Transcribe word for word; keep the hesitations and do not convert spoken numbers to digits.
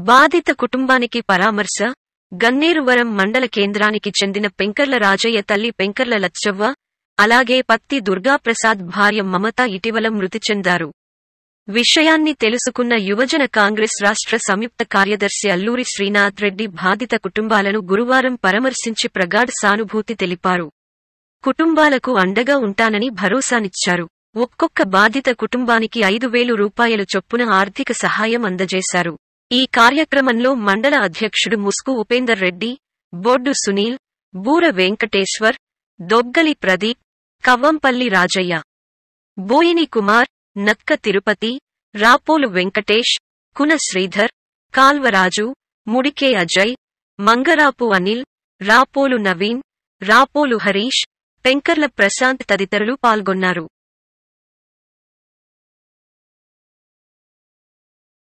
బాధిత కుటుంబానికి పరామర్శ. గన్నేరువరం మండల కేంద్రానికి చెందిన పెంకర్ల రాజయ్య తల్లి పెంకర్ల లచ్చవ్వ, అలాగే పత్తి దుర్గాప్రసాద్ భార్య మమత ఇటీవల మృతి చెందారు. విషయాన్ని తెలుసుకున్న యువజన కాంగ్రెస్ రాష్ట్ర సంయుక్త కార్యదర్శి అల్లూరి శ్రీనాథ్ రెడ్డి బాధిత కుటుంబాలను గురువారం పరామర్శించి ప్రగాఢ సానుభూతి తెలిపారు. కుటుంబాలకు అండగా ఉంటానని భరోసానిచ్చారు. ఒక్కొక్క బాధిత కుటుంబానికి ఐదు వేలు రూపాయలు చొప్పున ఆర్థిక సహాయం అందజేశారు. ఈ కార్యక్రమంలో మండల అధ్యక్షుడు ముస్కు ఉపేందర్ రెడ్డి, బొడ్డు సునీల్, బూర వెంకటేశ్వర్, దొగ్గలి ప్రదీప్, కవ్వంపల్లి రాజయ్య, బోయిని కుమార్, నక్క తిరుపతి, రాపోలు వెంకటేష్, కున శ్రీధర్, కాల్వరాజు, ముడికే అజయ్, మంగరాపు అనిల్, రాపోలు నవీన్, రాపోలు హరీష్, పెంకర్ల ప్రశాంత్ తదితరులు పాల్గొన్నారు.